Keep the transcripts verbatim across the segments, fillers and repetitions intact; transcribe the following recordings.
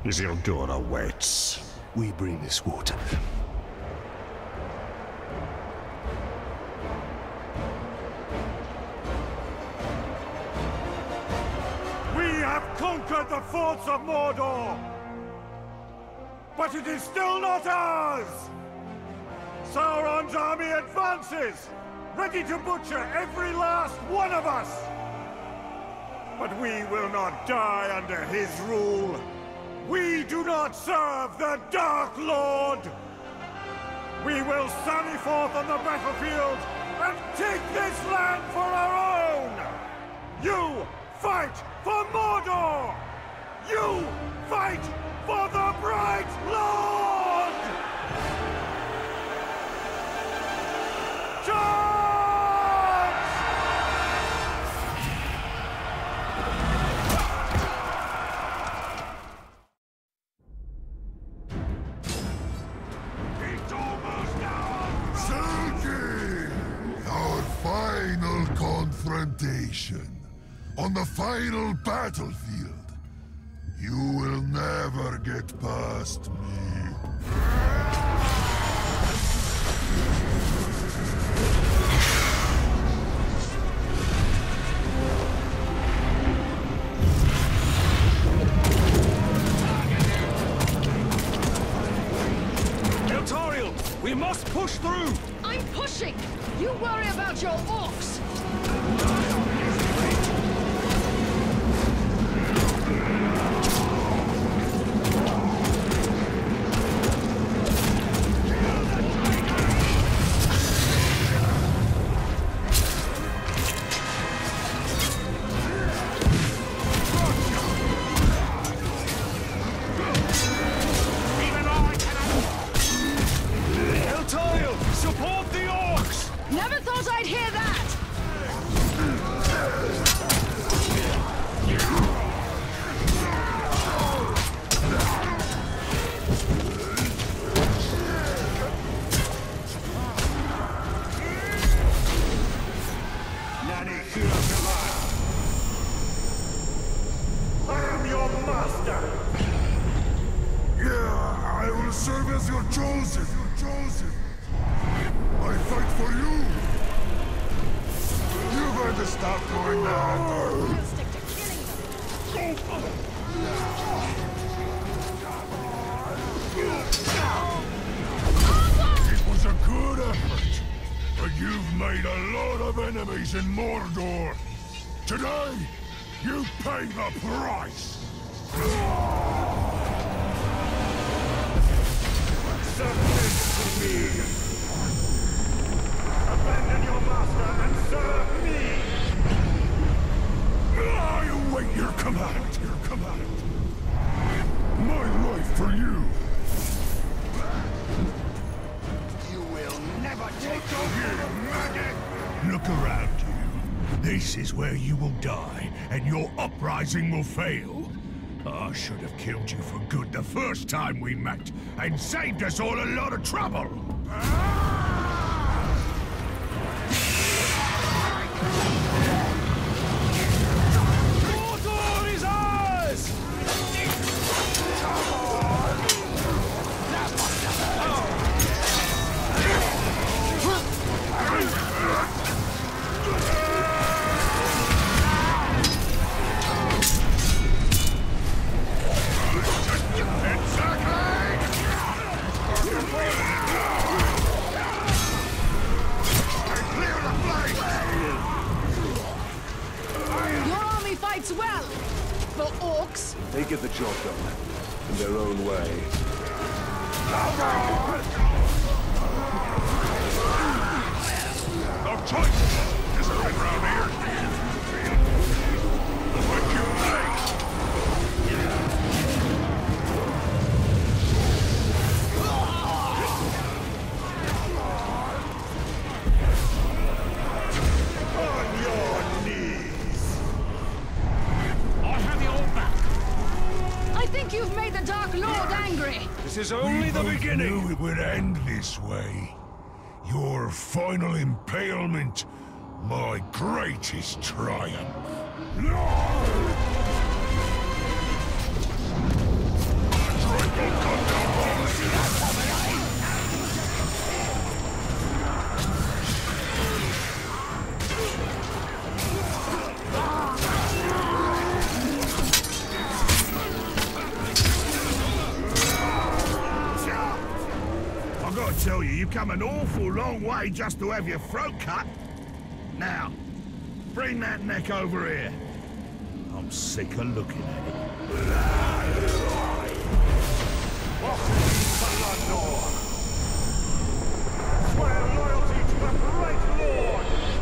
Isildur awaits. We bring this water. We have conquered the forts of Mordor! But it is still not ours! Sauron's army advances, ready to butcher every last one of us! But we will not die under his rule! We do not serve the Dark Lord! We will sally forth on the battlefield and take this land for our own! You fight for Mordor! You fight for the Bright Lord! Charge! Confrontation on the final battlefield. You will never get past me. Eltariel, we must push through! I'm pushing! You worry about your orcs! Never thought I'd hear that! I am your master! Yeah, I will serve as your chosen. Your chosen. I fight for you! You're going to stop doing that! I'll stick to killing them! It was a good effort, but you've made a lot of enemies in Mordor. Today, you pay the price! Submit to me! Abandon your master and serve me! I await your command, your command. My life for you. You will never take over, maggot! Look around you. This is where you will die, and your uprising will fail. I should have killed you for good the first time we met, and saved us all a lot of trouble. Mordor is ours! Fights well! For orcs? They get the job done in their own way. No choice! Isn't right around here. What you like? On your knees! I have your back. I think you've made the Dark Lord angry. This is only we the both beginning! knew it would end this way. Your final impalement, my greatest triumph. Tell you, you've come an awful long way just to have your throat cut. Now, bring that neck over here. I'm sick of looking at it. Swear loyalty to the great lord!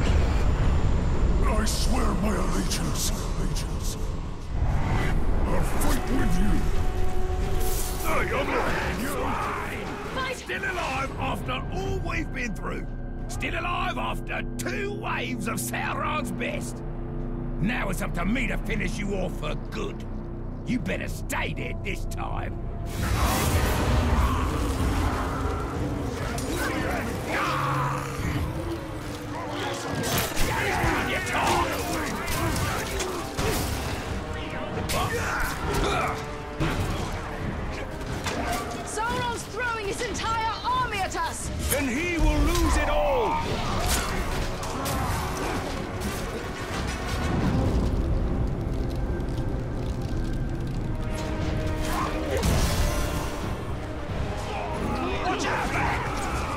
I swear my allegiance. Allegiance. I'll fight with you. Hey, on the hand, you! Still alive after all we've been through. Still alive after two waves of Sauron's best. Now it's up to me to finish you off for good. You better stay dead this time. Sauron's throwing his entire army at us! Then he will lose it all! Watch out, man!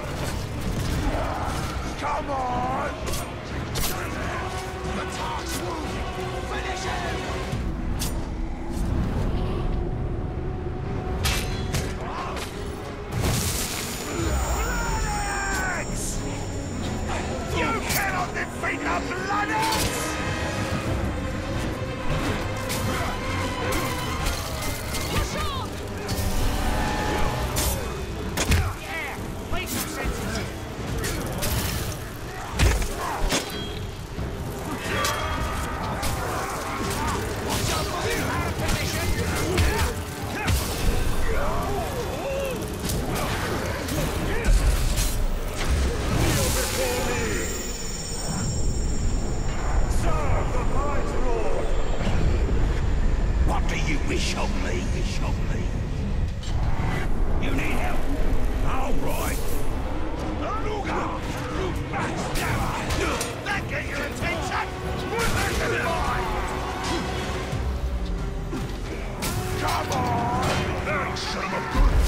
Come on! The Tark's wounded! Finish him! Defeat the Blood Axe! Push on! Yeah, make some sense. Watch out for the land position! Kneel before me! What do you wish of me? Wish of me? You need help? All right. That get your attention? Come on! That'll shut him up good.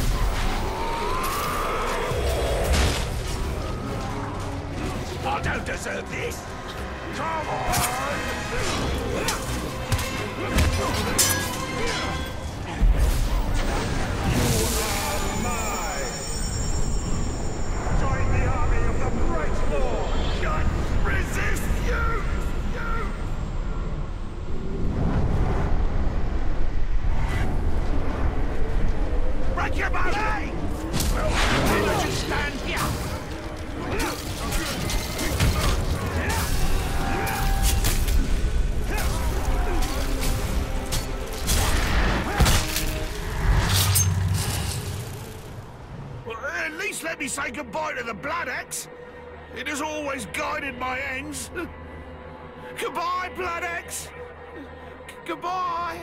I don't deserve this. Come on! You are mine! Join the army of the Great Lord! I resist you! You! Break your body! Well, why don't you stand here? At least let me say goodbye to the Blood Axe. It has always guided my ends. Goodbye, Blood Axe. G- goodbye.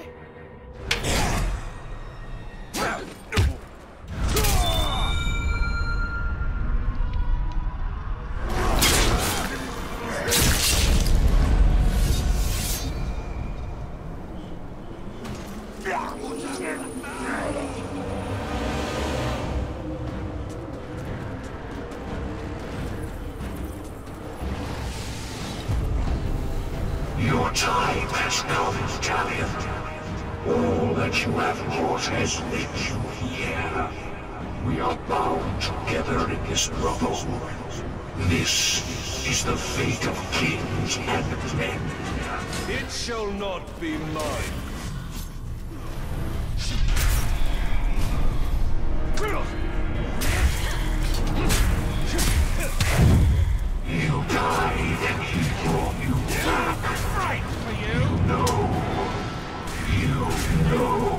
Your time has come, Valiant. All that you have wrought has led you here. We are bound together in this brotherhood. This is the fate of kings and men. It shall not be mine. You died and he brought you back. Right for you. No. You know.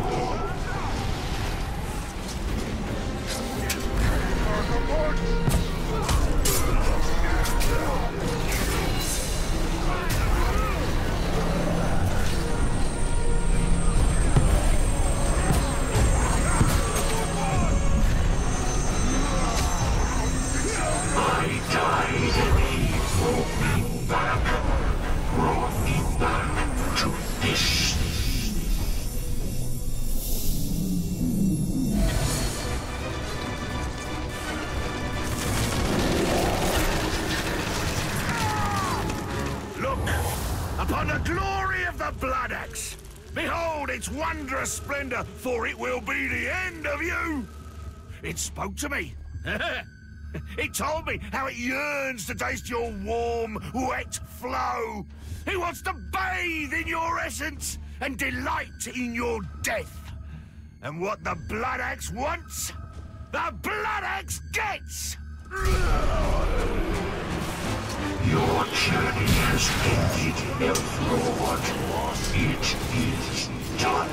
the glory of the Blood Axe! Behold its wondrous splendor, for it will be the end of you! It spoke to me. It told me how it yearns to taste your warm, wet flow. It wants to bathe in your essence and delight in your death. And what the Blood Axe wants, the Blood Axe gets! Your journey has ended, Elf Lord. It is done.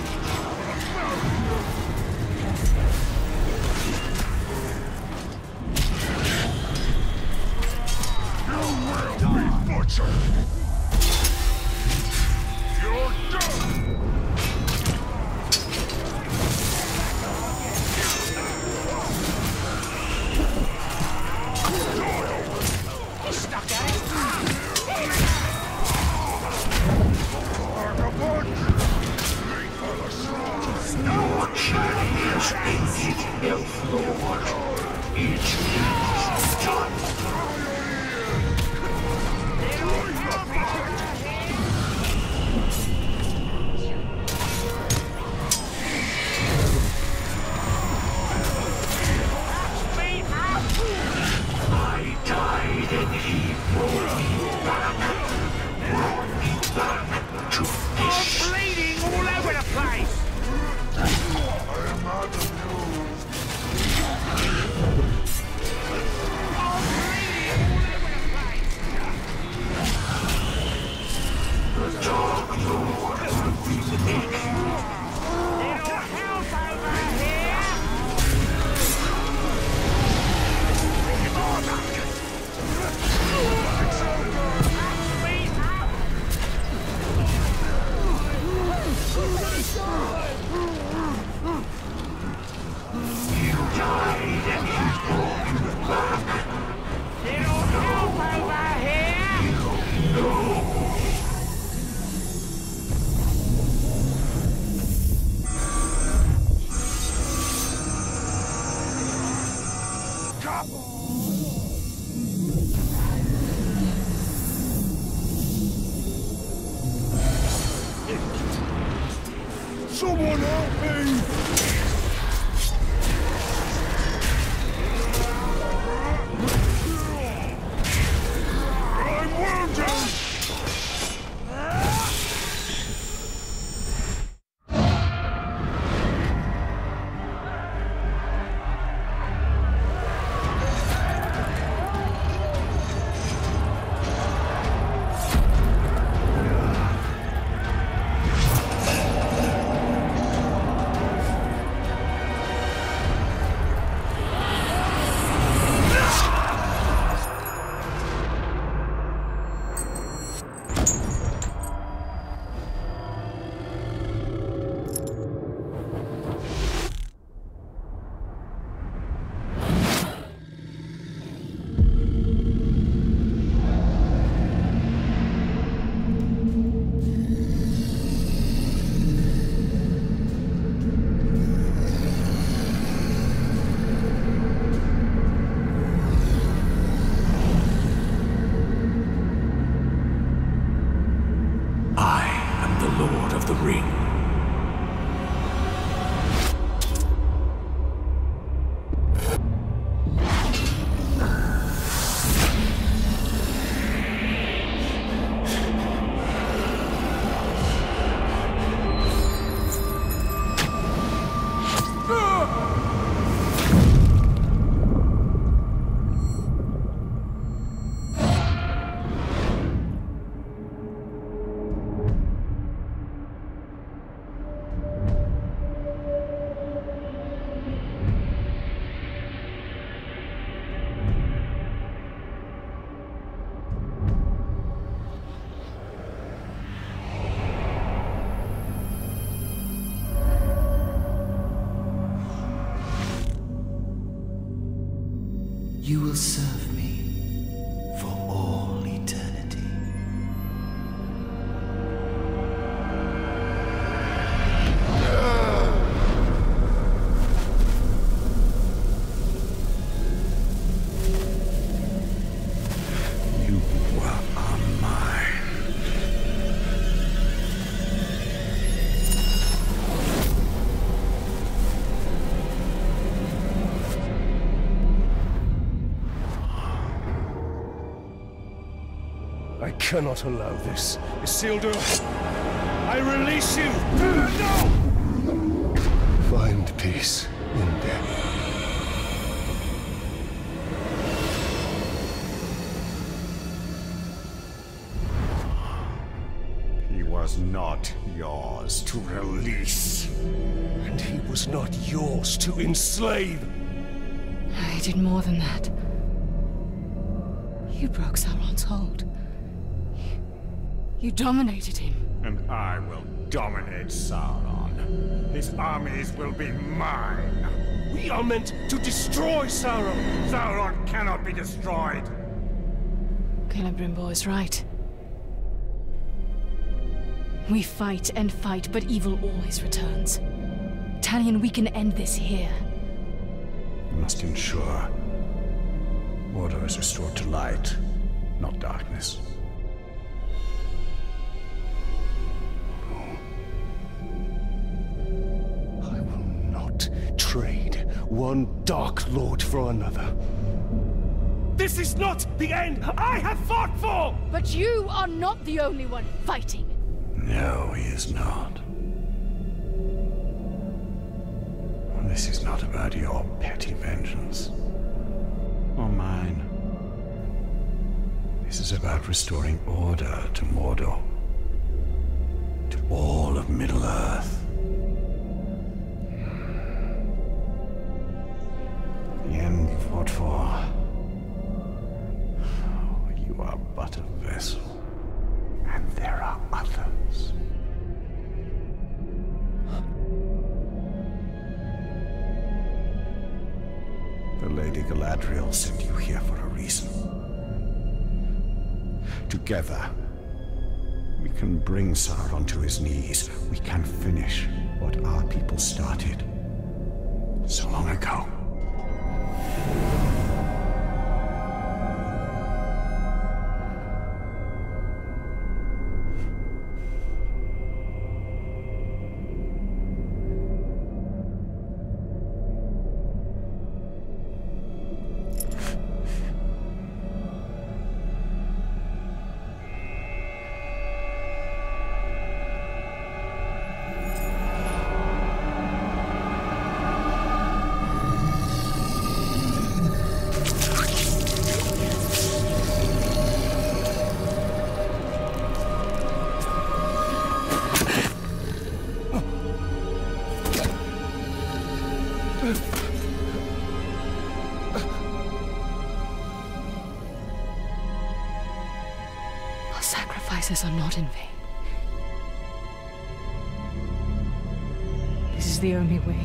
You will be butchered! You're done! Stuck at it. Your journey has ended, Elf Lord. It is done. I died and he brought me back. Brought me back to this. I'm bleeding all over the place. I am out of news. I'm bleeding all over the place. The Dark Lord will remake you. Little house over here. You died and he brought you back. Little help over here. No. Someone help me! I'm wounded! You will serve me for all eternity. You are mine. I cannot allow this. Isildur, I release you! No! Find peace, Undead. He was not yours to release. And he was not yours to enslave! I did more than that. You broke Sauron's hold. You, you dominated him. And I will dominate Sauron. His armies will be mine. We are meant to destroy Sauron! Sauron cannot be destroyed. Celebrimbor is right. We fight and fight, but evil always returns. Talion, we can end this here. We must ensure order is restored to light, not darkness. I will not trade one Dark Lord for another. This is not the end I have fought for! But you are not the only one fighting. No, he is not. This is not about your petty vengeance. Or mine. This is about restoring order to Mordor. To all of Middle-earth. The end you fought for. You are but a vessel. And there are others. The Lady Galadriel sent you here for a reason. Together, we can bring Sauron to his knees. We can finish what our people started so long ago. Our sacrifices are not in vain. This is the only way.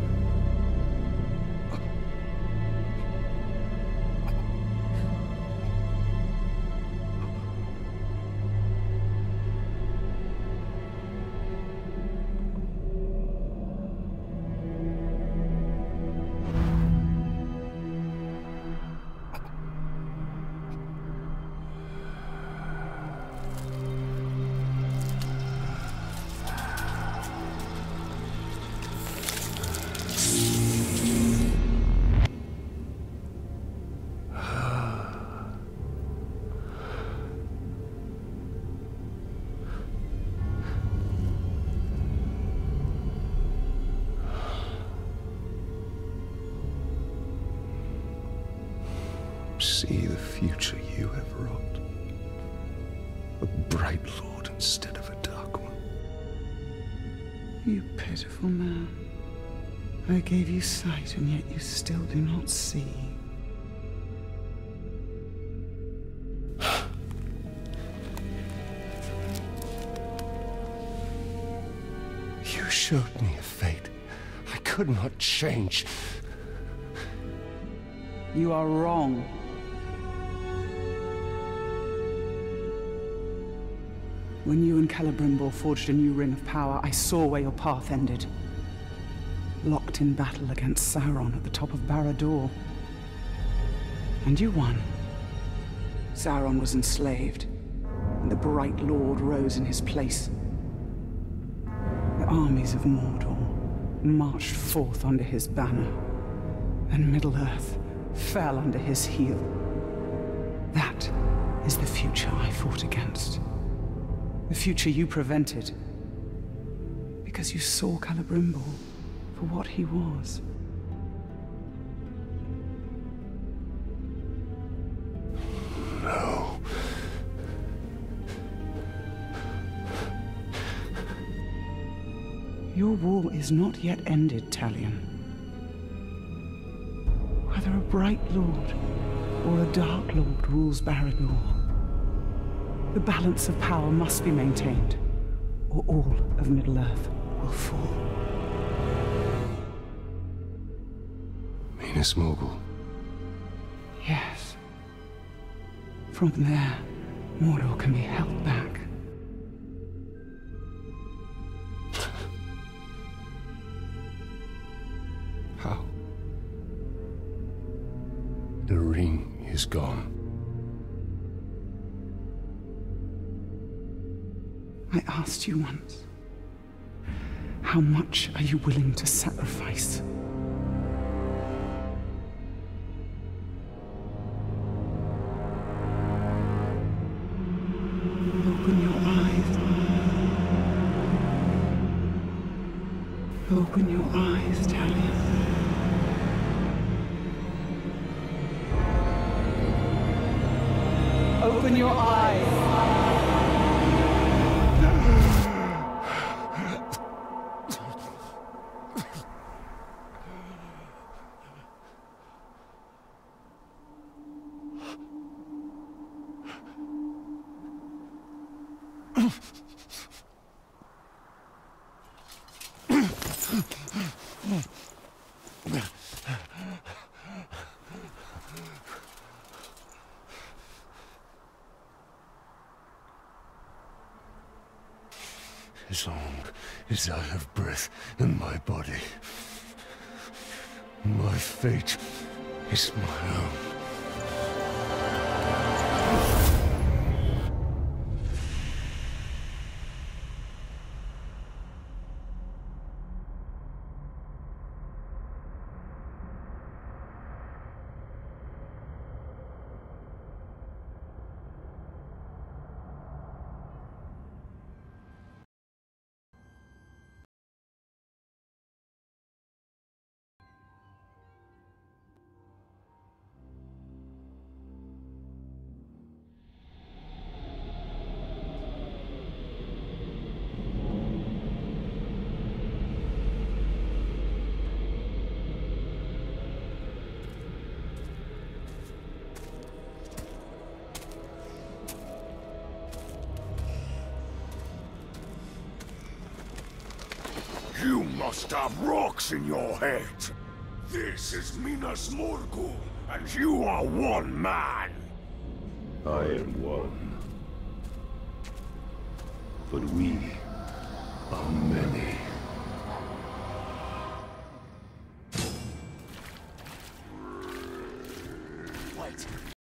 See the future you have wrought. A bright lord instead of a dark one. You pitiful man. I gave you sight, and yet you still do not see. You showed me a fate I could not change. You are wrong. When you and Celebrimbor forged a new ring of power, I saw where your path ended. Locked in battle against Sauron at the top of Barad-dûr. And you won. Sauron was enslaved, and the Bright Lord rose in his place. The armies of Mordor marched forth under his banner, and Middle-earth fell under his heel. That is the future I fought against. The future you prevented. Because you saw Celebrimbor for what he was. No. Your war is not yet ended, Talion. Whether a bright lord or a dark lord rules Barad-dûr, the balance of power must be maintained, or all of Middle-earth will fall. Minas Morgul. Yes. From there, Mordor can be held back. How? The ring is gone. I asked you once, how much are you willing to sacrifice? Open your eyes. Open your eyes, Talion. Open your eyes. As long as I have breath in my body, my fate is my own. You must have rocks in your head. This is Minas Morgul, and you are one man. I am one. But we are many.